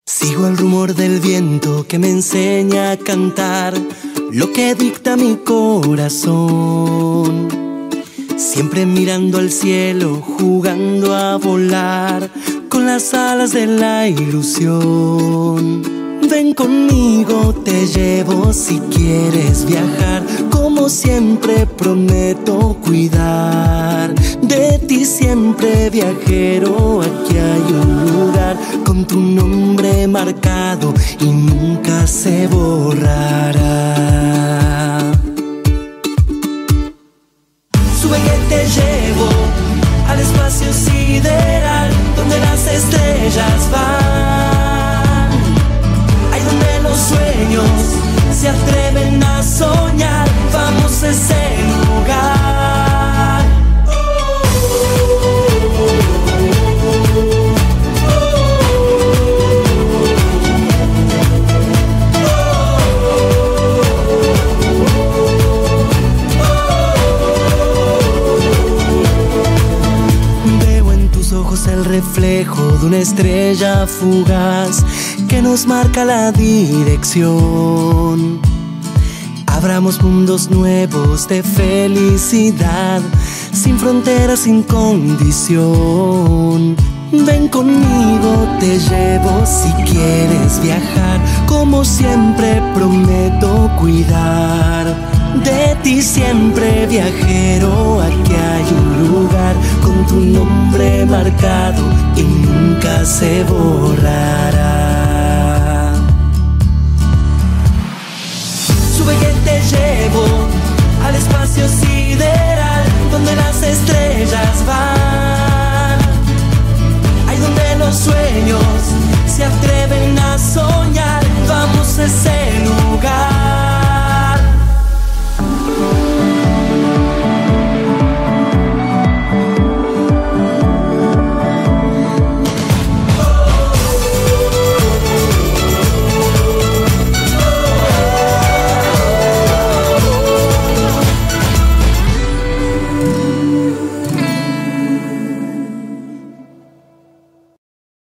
Sigo el rumor del viento que me enseña a cantar lo que dicta mi corazón. Siempre mirando al cielo, jugando a volar con las alas de la ilusión. Ven conmigo, te llevo si quieres viajar. Como siempre prometo cuidar de ti siempre, viajero. Aquí hay un lugar con tu nombre marcado y nunca se borrará. Sube que te llevo al espacio sideral, donde las estrellas van. Ahí donde los sueños se atreven a soñar. Vamos a ese lugar. Veo en tus ojos el reflejo de una estrella fugaz que nos marca la dirección. Abramos mundos nuevos de felicidad, sin fronteras, sin condición. Ven conmigo, te llevo si quieres viajar. Como siempre prometo cuidar de ti siempre, viajero. Aquí hay un lugar con tu nombre marcado y nunca se borrará. Sube que te llevo al espacio sideral, donde las estrellas van. Ahí donde los sueños